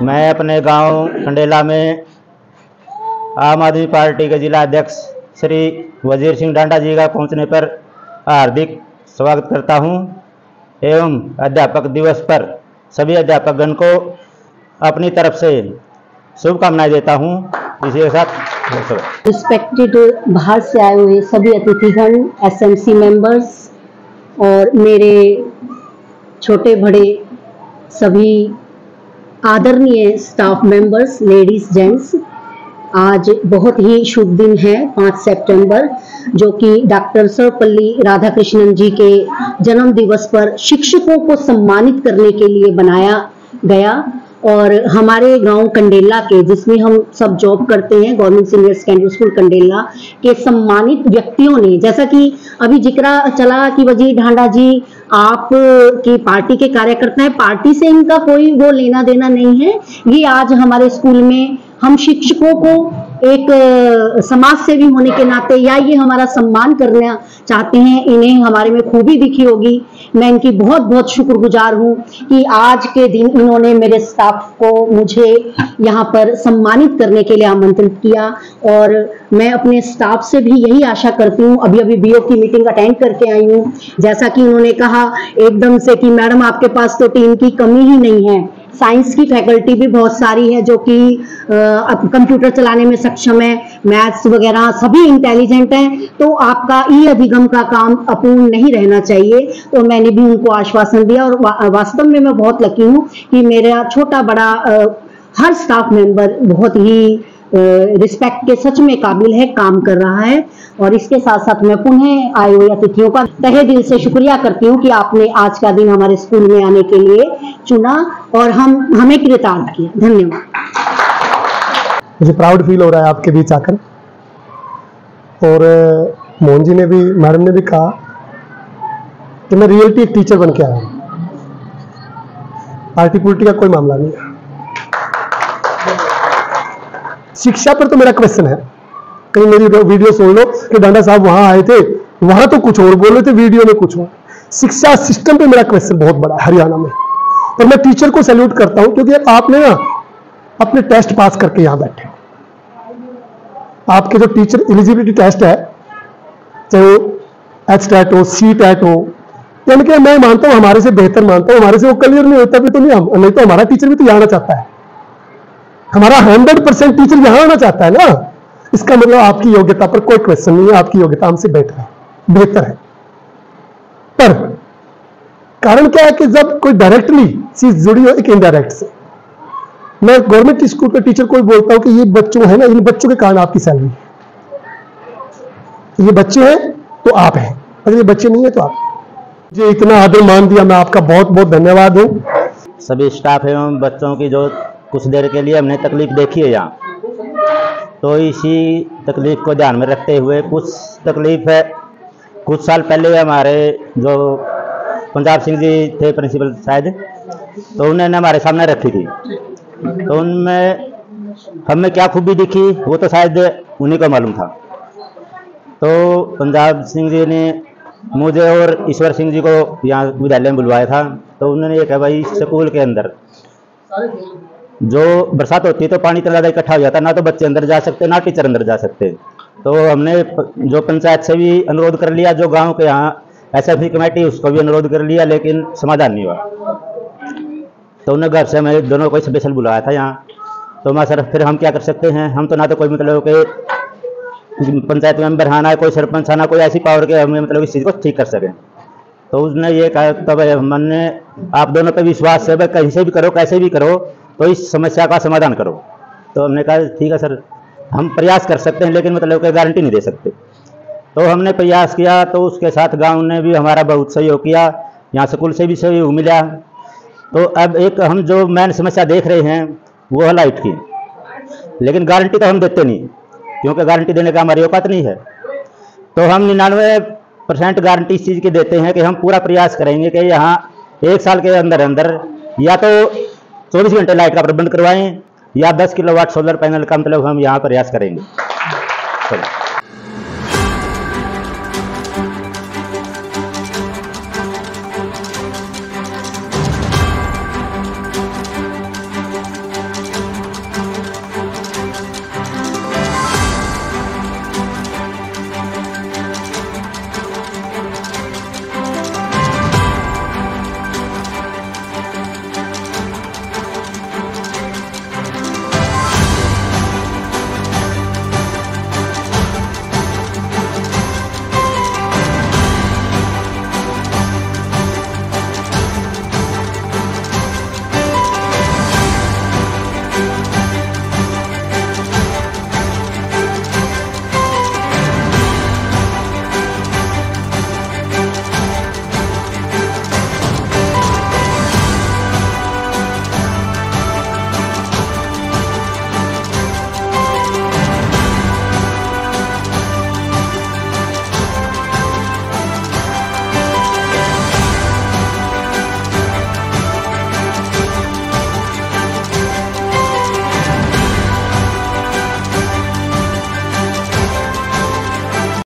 मैं अपने गांव कंडेला में आम आदमी पार्टी के जिला अध्यक्ष श्री वजीर सिंह डांडा जी का पहुंचने पर हार्दिक स्वागत करता हूं एवं अध्यापक दिवस पर सभी अध्यापकगण को अपनी तरफ से शुभकामनाएं देता हूं। इसी के साथ रिस्पेक्टेड बाहर से आए हुए सभी अतिथिगण, एसएमसी मेंबर्स और मेरे छोटे बड़े सभी आदरणीय स्टाफ मेंबर्स, लेडीज जेंट्स, आज बहुत ही शुभ दिन है 5 सितंबर, जो कि डॉक्टर सर्वपल्ली राधाकृष्णन जी के जन्म दिवस पर शिक्षकों को सम्मानित करने के लिए बनाया गया। और हमारे गांव कंडेला के, जिसमें हम सब जॉब करते हैं, government senior secondary school Kandela के सम्मानित व्यक्तियों ने, जैसा कि अभी जिक्र चला कि वजीर डांडा जी आप की पार्टी के कार्यकर्ता हैं, पार्टी से इनका कोई वो लेना देना नहीं है। ये आज हमारे स्कूल में हम शिक्षकों को एक समाज सेवी होने के नाते या ये हमारा सम्मान करना चाहते हैं, इन्हें हमारे में खूबी दिखी होगी। मैं इनकी बहुत बहुत शुक्रगुजार हूँ कि आज के दिन इन्होंने मेरे स्टाफ को मुझे यहाँ पर सम्मानित करने के लिए आमंत्रित किया। और मैं अपने स्टाफ से भी यही आशा करती हूँ, अभी बीओ की मीटिंग अटेंड करके आई हूँ, जैसा कि उन्होंने कहा एकदम से कि मैडम आपके पास तो टीम की कमी ही नहीं है, साइंस की फैकल्टी भी बहुत सारी है जो कि कंप्यूटर चलाने में सक्षम है, मैथ्स वगैरह सभी इंटेलिजेंट हैं, तो आपका ई अधिगम का काम अपूर्ण नहीं रहना चाहिए। तो मैंने भी उनको आश्वासन दिया और वास्तव में मैं बहुत लकी हूँ कि मेरा छोटा बड़ा हर स्टाफ मेंबर बहुत ही रिस्पेक्ट के सच में काबिल है, काम कर रहा है। और इसके साथ साथ मैं पुनः आए हुए अतिथियों का तहे दिल से शुक्रिया करती हूँ कि आपने आज का दिन हमारे स्कूल में आने के लिए चुना और हमें कृतार्थ किया। धन्यवाद। मुझे प्राउड फील हो रहा है आपके बीच आकर। और मोहन जी ने भी, मैडम ने भी कहा कि मैं रियलिटी एक टीचर बन के आया हूँ, पार्टी पुल्टी का कोई मामला नहीं है। शिक्षा पर तो मेरा क्वेश्चन है, कहीं मेरी वीडियो सुन लो कि डांडा साहब वहां आए थे, वहां तो कुछ और बोल रहे थे, वीडियो में कुछ और। शिक्षा सिस्टम पे मेरा क्वेश्चन बहुत बड़ा है हरियाणा में। और मैं टीचर को सैल्यूट करता हूं क्योंकि आपने ना अपने टेस्ट पास करके यहां बैठे। आपके जो टीचर एलिजिबिलिटी टेस्ट है, चाहे वो एचटेट हो, सीटेट हो, यानी कि मैं मानता हूं हमारे से बेहतर मानता हूं, हमारे से वो क्लियर नहीं होता भी तो नहीं तो हमारा टीचर भी तो यहाँ आना चाहता है, हमारा 100% टीचर यहां आना चाहता है ना। इसका मतलब आपकी योग्यता पर कोई क्वेश्चन नहीं है, आपकी योग्यता हमसे बेहतर है। पर कारण क्या है कि जब कोई डायरेक्टली चीज जुड़ी हो एक इनडायरेक्ट से, मैं गवर्नमेंट स्कूल के टीचर को भी बोलता हूं कि ये बच्चों है ना, इन बच्चों के कारण आपकी सैलरी, ये बच्चे हैं तो आप हैं, अगर ये बच्चे नहीं है तो आप। मुझे इतना आदर मान दिया, मैं आपका बहुत बहुत धन्यवाद हूं। सभी स्टाफ एवं बच्चों की जो कुछ देर के लिए हमने तकलीफ देखी है यहाँ, तो इसी तकलीफ को ध्यान में रखते हुए कुछ तकलीफ है। कुछ साल पहले हमारे जो पंजाब सिंह जी थे प्रिंसिपल शायद, तो उन्होंने हमारे सामने रखी थी, तो उनमें हमें क्या खूबी दिखी वो तो शायद उन्हीं को मालूम था। तो पंजाब सिंह जी ने मुझे और ईश्वर सिंह जी को यहाँ विद्यालय में बुलवाया था। तो उन्होंने ये कहा भाई स्कूल के अंदर जो बरसात होती है तो पानी इतना ज़्यादा इकट्ठा हो जाता है, ना तो बच्चे अंदर जा सकते ना टीचर अंदर जा सकते। तो हमने जो पंचायत से भी अनुरोध कर लिया, जो गांव के यहाँ एसएफसी कमेटी उसको भी अनुरोध कर लिया, लेकिन समाधान नहीं हुआ। तो उन्होंने घर से हमें दोनों को स्पेशल बुलाया था यहाँ। तो मैं सर फिर हम क्या कर सकते हैं, हम तो ना तो कोई मतलब के पंचायत मेंबर हाँ, ना कोई सरपंच हाँ, ना कोई ऐसी पावर के हमें मतलब इस चीज़ को ठीक कर सकें। तो उसने ये कहा तब हमने आप दोनों पर विश्वास है, कहीं से भी करो कैसे भी करो तो इस समस्या का समाधान करो। तो हमने कहा ठीक है सर, हम प्रयास कर सकते हैं लेकिन मतलब कोई गारंटी नहीं दे सकते। तो हमने प्रयास किया, तो उसके साथ गांव ने भी हमारा बहुत सहयोग किया, यहाँ स्कूल से भी सहयोग मिला। तो अब एक हम जो मेन समस्या देख रहे हैं वो है लाइट की, लेकिन गारंटी तो हम देते नहीं क्योंकि गारंटी देने का हमारी औकात नहीं है। तो हम 99% गारंटी इस चीज़ की देते हैं कि हम पूरा प्रयास करेंगे कि यहाँ 1 साल के अंदर अंदर या तो 24 घंटे लाइट का प्रबंध करवाएं या 10 किलोवाट सोलर पैनल का मतलब हम यहाँ प्रयास करेंगे।